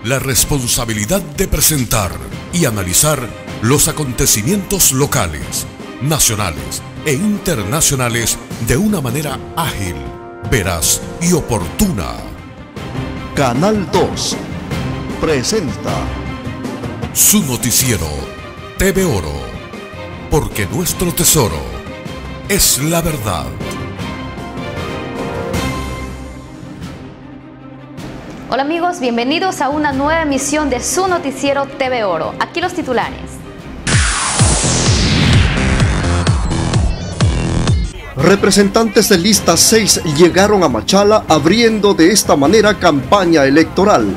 la responsabilidad de presentar y analizar los acontecimientos locales, nacionales e internacionales de una manera ágil, veraz y oportuna. Canal 2 presenta su noticiero TV Oro, porque nuestro tesoro es la verdad. Hola amigos, bienvenidos a una nueva emisión de su noticiero TV Oro. Aquí los titulares. Representantes de lista 6 llegaron a Machala abriendo de esta manera campaña electoral.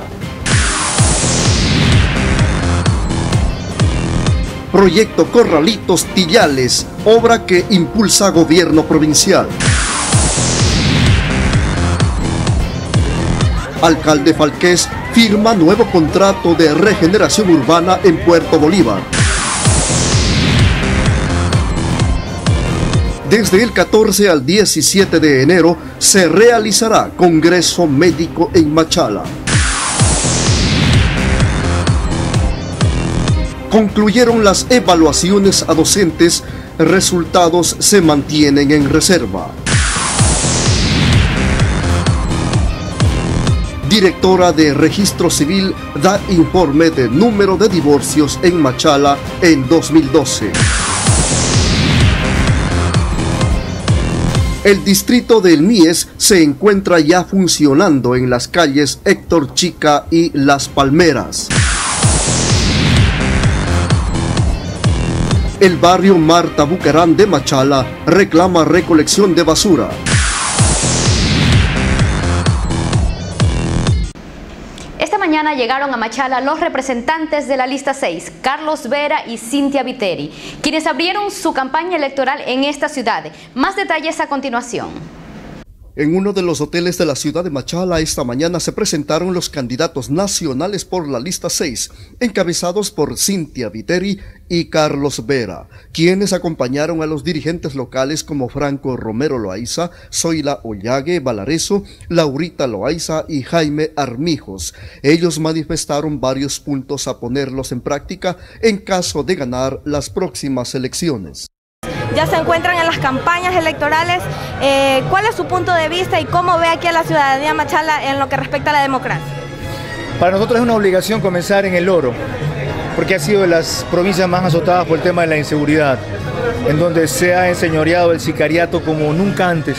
Proyecto Corralitos Tillales, obra que impulsa gobierno provincial. Alcalde Falqués firma nuevo contrato de regeneración urbana en Puerto Bolívar. Desde el 14 al 17 de enero se realizará Congreso Médico en Machala. Concluyeron las evaluaciones a docentes, resultados se mantienen en reserva. Directora de Registro Civil da informe de número de divorcios en Machala en 2012. El distrito del Mies se encuentra ya funcionando en las calles Héctor Chica y Las Palmeras. El barrio Marta Bucarán de Machala reclama recolección de basura. Esta mañana llegaron a Machala los representantes de la lista 6, Carlos Vera y Cintia Viteri, quienes abrieron su campaña electoral en esta ciudad. Más detalles a continuación. En uno de los hoteles de la ciudad de Machala esta mañana se presentaron los candidatos nacionales por la lista 6, encabezados por Cintia Viteri y Carlos Vera, quienes acompañaron a los dirigentes locales como Franco Romero Loaiza, Zoila Ollague Valareso, Laurita Loaiza y Jaime Armijos. Ellos manifestaron varios puntos a ponerlos en práctica en caso de ganar las próximas elecciones. Ya se encuentran en las campañas electorales. ¿Cuál es su punto de vista y cómo ve aquí a la ciudadanía de Machala en lo que respecta a la democracia? Para nosotros es una obligación comenzar en el Oro, porque ha sido de las provincias más azotadas por el tema de la inseguridad, en donde se ha enseñoreado el sicariato como nunca antes.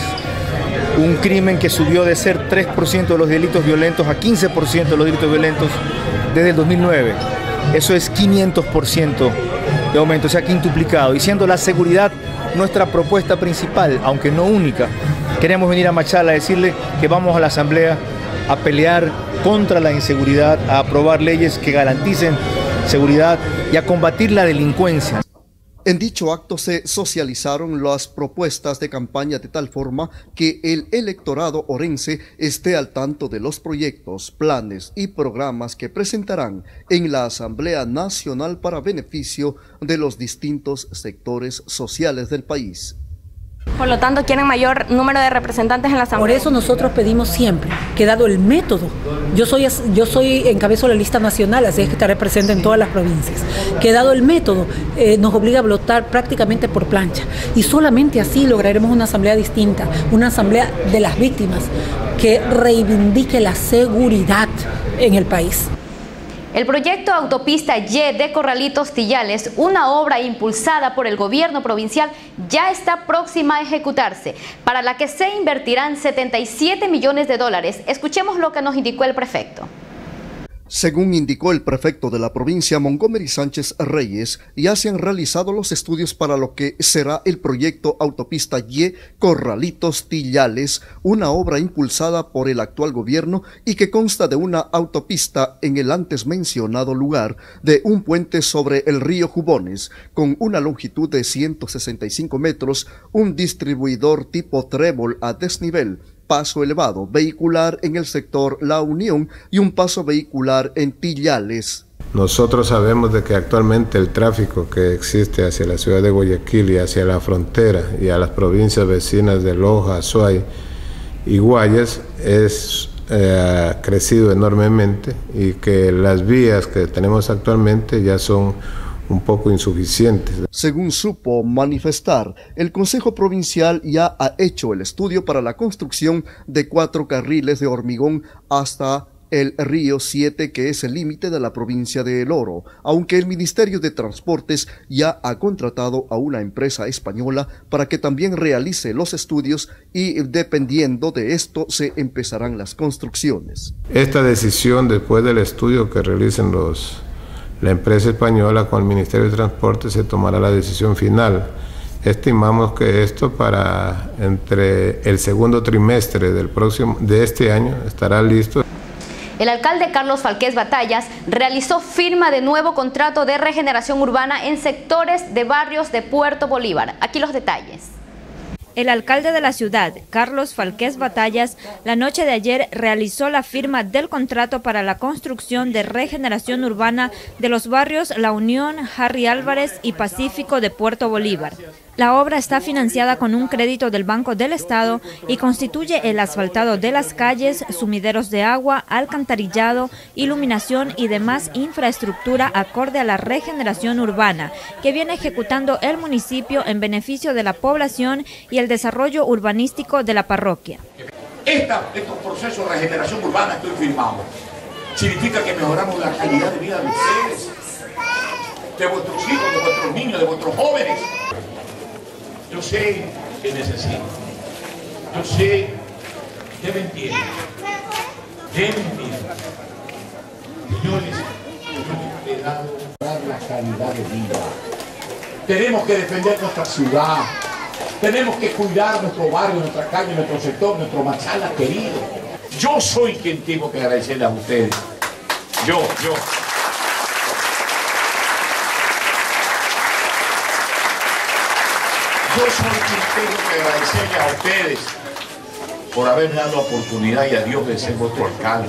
Un crimen que subió de ser 3% de los delitos violentos a 15% de los delitos violentos desde el 2009. Eso es 500% de aumento, se ha quintuplicado. Y siendo la seguridad nuestra propuesta principal, aunque no única, queremos venir a Machala a decirle que vamos a la Asamblea a pelear contra la inseguridad, a aprobar leyes que garanticen seguridad y a combatir la delincuencia. En dicho acto se socializaron las propuestas de campaña de tal forma que el electorado orense esté al tanto de los proyectos, planes y programas que presentarán en la Asamblea Nacional para beneficio de los distintos sectores sociales del país. Por lo tanto, quieren mayor número de representantes en la Asamblea. Por eso nosotros pedimos siempre que, dado el método, yo soy encabezo de la lista nacional, así es que estaré presente en todas las provincias, que dado el método nos obliga a votar prácticamente por plancha, y solamente así lograremos una asamblea distinta, una asamblea de las víctimas, que reivindique la seguridad en el país. El proyecto Autopista Y de Corralitos Tillales, una obra impulsada por el gobierno provincial, ya está próxima a ejecutarse, para la que se invertirán 77 millones de dólares. Escuchemos lo que nos indicó el prefecto. Según indicó el prefecto de la provincia, Montgomery Sánchez Reyes, ya se han realizado los estudios para lo que será el proyecto Autopista Y Corralitos Tillales, una obra impulsada por el actual gobierno y que consta de una autopista en el antes mencionado lugar, de un puente sobre el río Jubones, con una longitud de 165 metros, un distribuidor tipo trébol a desnivel, paso elevado vehicular en el sector La Unión y un paso vehicular en Tillales. Nosotros sabemos de que actualmente el tráfico que existe hacia la ciudad de Guayaquil y hacia la frontera y a las provincias vecinas de Loja, Azuay y Guayas es ha crecido enormemente y que las vías que tenemos actualmente ya son un poco insuficientes. Según supo manifestar, el Consejo Provincial ya ha hecho el estudio para la construcción de 4 carriles de hormigón hasta el río 7, que es el límite de la provincia de El Oro, aunque el Ministerio de Transportes ya ha contratado a una empresa española para que también realice los estudios y dependiendo de esto se empezarán las construcciones. Esta decisión, después del estudio que realicen la empresa española con el Ministerio de Transportes, se tomará la decisión final. Estimamos que esto para entre el segundo trimestre de este año estará listo. El alcalde Carlos Falqués Batallas realizó firma de nuevo contrato de regeneración urbana en sectores de barrios de Puerto Bolívar. Aquí los detalles. El alcalde de la ciudad, Carlos Falqués Batallas, la noche de ayer realizó la firma del contrato para la construcción de regeneración urbana de los barrios La Unión, Harry Álvarez y Pacífico de Puerto Bolívar. La obra está financiada con un crédito del Banco del Estado y constituye el asfaltado de las calles, sumideros de agua, alcantarillado, iluminación y demás infraestructura acorde a la regeneración urbana que viene ejecutando el municipio en beneficio de la población y el desarrollo urbanístico de la parroquia. Estos procesos de regeneración urbana que hoy firmamos significa que mejoramos la calidad de vida de ustedes, de vuestros hijos, de vuestros niños, de vuestros jóvenes. Yo sé que necesito, yo sé que me entienden, Señores, he dado la calidad de vida. Tenemos que defender nuestra ciudad, tenemos que cuidar nuestro barrio, nuestra calle, nuestro sector, nuestro Machala querido. Yo soy quien tengo que agradecerles a ustedes. Yo soy quien tengo que agradecerles a ustedes por haberme dado la oportunidad y a Dios de ser vuestro alcalde.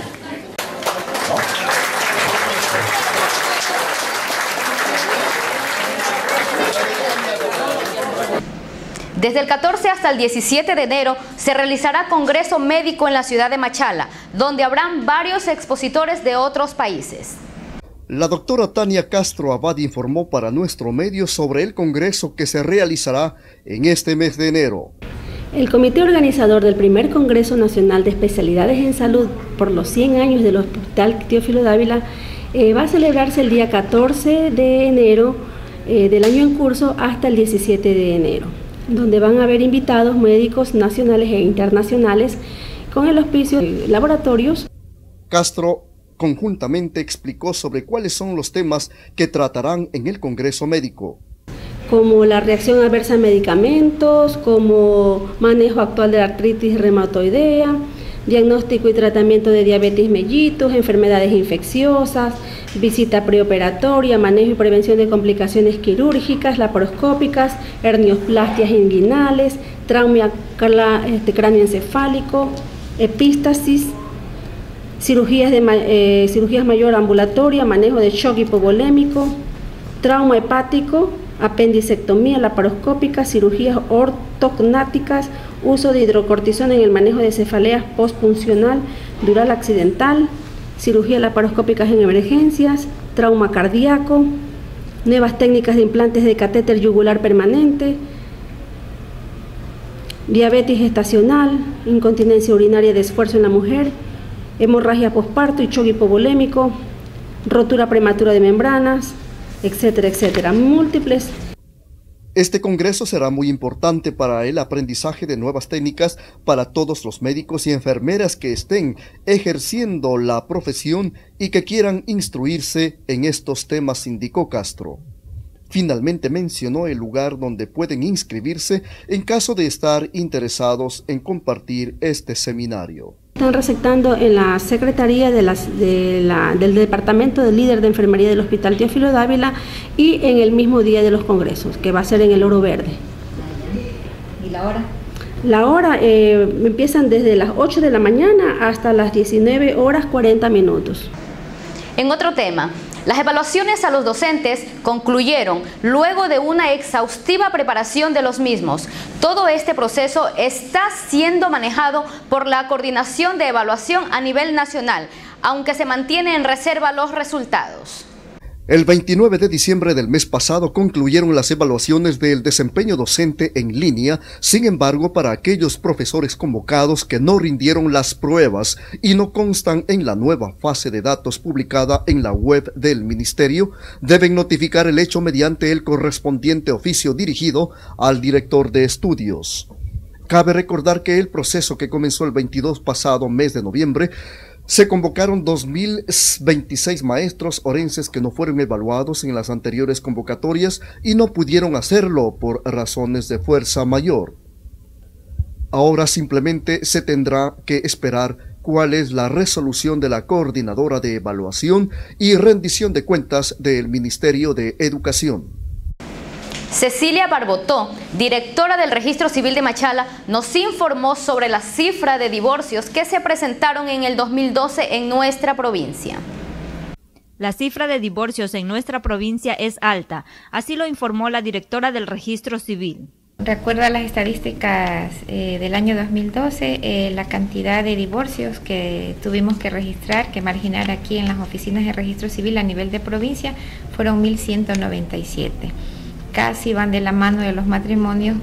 Desde el 14 hasta el 17 de enero se realizará Congreso Médico en la ciudad de Machala, donde habrán varios expositores de otros países. La doctora Tania Castro Abad informó para nuestro medio sobre el congreso que se realizará en este mes de enero. El comité organizador del primer Congreso Nacional de Especialidades en Salud por los 100 años del Hospital Teófilo Dávila va a celebrarse el día 14 de enero del año en curso hasta el 17 de enero, donde van a haber invitados médicos nacionales e internacionales con el auspicio de laboratorios. Castro conjuntamente explicó sobre cuáles son los temas que tratarán en el Congreso Médico. Como la reacción adversa a medicamentos, como manejo actual de la artritis reumatoidea, diagnóstico y tratamiento de diabetes mellitus, enfermedades infecciosas, visita preoperatoria, manejo y prevención de complicaciones quirúrgicas, laparoscópicas, hernioplastias inguinales, trauma cráneoencefálico, epístasis, cirugías mayor ambulatoria, manejo de shock hipovolémico, trauma hepático, apendicectomía laparoscópica, cirugías ortognáticas, uso de hidrocortisona en el manejo de cefaleas postpuncional dural accidental, cirugía laparoscópicas en emergencias, trauma cardíaco, nuevas técnicas de implantes de catéter yugular permanente, diabetes gestacional, incontinencia urinaria de esfuerzo en la mujer, hemorragia posparto y shock hipovolémico, rotura prematura de membranas, etcétera, etcétera, múltiples. Este congreso será muy importante para el aprendizaje de nuevas técnicas para todos los médicos y enfermeras que estén ejerciendo la profesión y que quieran instruirse en estos temas, indicó Castro. Finalmente mencionó el lugar donde pueden inscribirse en caso de estar interesados en compartir este seminario. Están receptando en la Secretaría del Departamento del Líder de Enfermería del Hospital Teófilo Dávila y en el mismo día de los congresos, que va a ser en el Oro Verde. ¿Y la hora? La hora empiezan desde las 8 de la mañana hasta las 19 horas 40 minutos. En otro tema, Las evaluaciones a los docentes concluyeron luego de una exhaustiva preparación de los mismos. Todo este proceso está siendo manejado por la Coordinación de Evaluación a nivel nacional, aunque se mantienen en reserva los resultados. El 29 de diciembre del mes pasado concluyeron las evaluaciones del desempeño docente en línea. Sin embargo, para aquellos profesores convocados que no rindieron las pruebas y no constan en la nueva fase de datos publicada en la web del Ministerio, deben notificar el hecho mediante el correspondiente oficio dirigido al director de estudios. Cabe recordar que el proceso que comenzó el 22 pasado mes de noviembre se convocaron 2.026 maestros orenses que no fueron evaluados en las anteriores convocatorias y no pudieron hacerlo por razones de fuerza mayor. Ahora simplemente se tendrá que esperar cuál es la resolución de la Coordinadora de Evaluación y Rendición de Cuentas del Ministerio de Educación. Cecilia Barbotó, directora del Registro Civil de Machala, nos informó sobre la cifra de divorcios que se presentaron en el 2012 en nuestra provincia. La cifra de divorcios en nuestra provincia es alta, así lo informó la directora del Registro Civil. De acuerdo a las estadísticas del año 2012, la cantidad de divorcios que tuvimos que registrar, que marginar aquí en las oficinas de registro civil a nivel de provincia, fueron 1.197. Casi van de la mano de los matrimonios,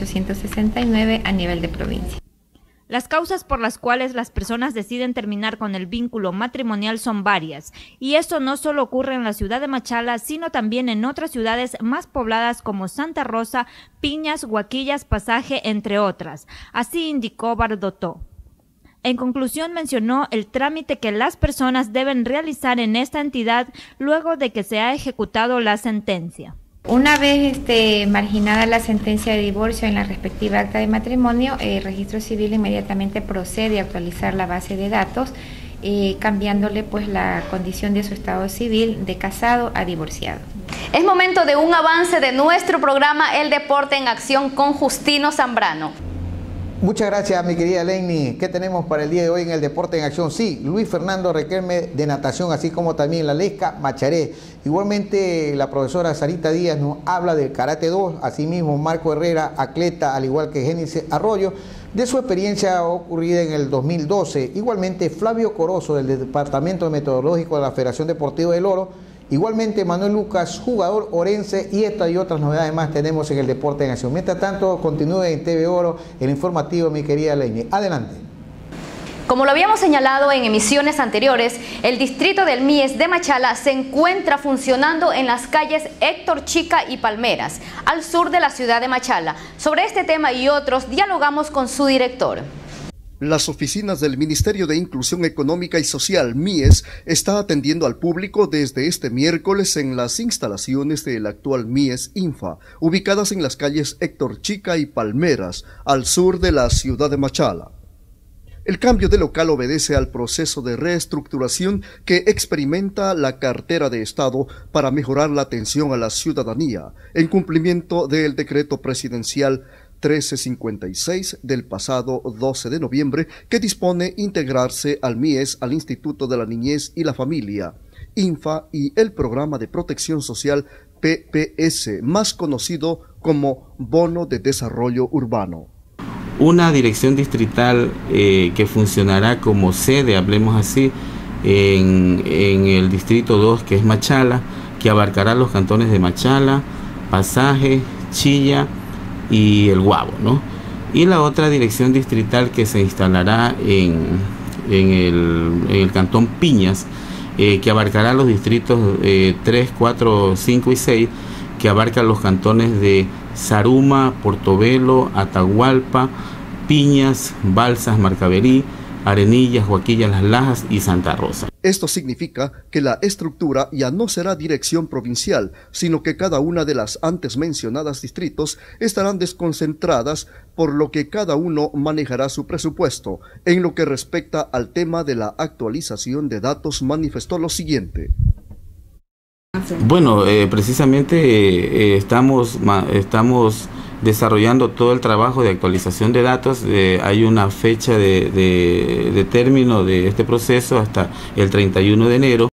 1.869 a nivel de provincia. Las causas por las cuales las personas deciden terminar con el vínculo matrimonial son varias, y esto no solo ocurre en la ciudad de Machala, sino también en otras ciudades más pobladas como Santa Rosa, Piñas, Huaquillas, Pasaje, entre otras. Así indicó Barbotó. En conclusión, mencionó el trámite que las personas deben realizar en esta entidad luego de que se ha ejecutado la sentencia. Una vez marginada la sentencia de divorcio en la respectiva acta de matrimonio, el Registro Civil inmediatamente procede a actualizar la base de datos, cambiándole pues la condición de su estado civil de casado a divorciado. Es momento de un avance de nuestro programa El Deporte en Acción con Justino Zambrano. Muchas gracias, mi querida Lenny. ¿Qué tenemos para el día de hoy en el Deporte en Acción? Sí, Luis Fernando Riquelme de natación, así como también la Lesca Macharé. Igualmente, la profesora Sarita Díaz nos habla del Karate 2, asimismo Marco Herrera, atleta, al igual que Génesis Arroyo, de su experiencia ocurrida en el 2012. Igualmente, Flavio Corozo, del Departamento Metodológico de la Federación Deportiva del Oro. Igualmente, Manuel Lucas, jugador orense, y esta y otras novedades más tenemos en el Deporte en Acción. Mientras tanto, continúe en TV Oro, el informativo, mi querida Lenny. Adelante. Como lo habíamos señalado en emisiones anteriores, el distrito del Mies de Machala se encuentra funcionando en las calles Héctor Chica y Palmeras, al sur de la ciudad de Machala. Sobre este tema y otros, dialogamos con su director. Las oficinas del Ministerio de Inclusión Económica y Social, MIES, está atendiendo al público desde este miércoles en las instalaciones del actual MIES Infa, ubicadas en las calles Héctor Chica y Palmeras, al sur de la ciudad de Machala. El cambio de local obedece al proceso de reestructuración que experimenta la cartera de Estado para mejorar la atención a la ciudadanía, en cumplimiento del decreto presidencial 1356 del pasado 12 de noviembre que dispone integrarse al MIES, al Instituto de la Niñez y la Familia, INFA, y el Programa de Protección Social PPS, más conocido como Bono de Desarrollo Urbano. Una dirección distrital que funcionará como sede, hablemos así, en el distrito 2, que es Machala, que abarcará los cantones de Machala, Pasaje, Chilla y El Guabo, ¿no? Y la otra dirección distrital que se instalará en el cantón Piñas, que abarcará los distritos 3, 4, 5 y 6, que abarcan los cantones de Zaruma, Portobelo, Atahualpa, Piñas, Balsas, Marcaverí, Arenillas, Huaquillas, Las Lajas y Santa Rosa. Esto significa que la estructura ya no será dirección provincial, sino que cada una de las antes mencionadas distritos estarán desconcentradas, por lo que cada uno manejará su presupuesto. En lo que respecta al tema de la actualización de datos, manifestó lo siguiente. Bueno, precisamente estamos desarrollando todo el trabajo de actualización de datos. Hay una fecha de término de este proceso hasta el 31 de enero.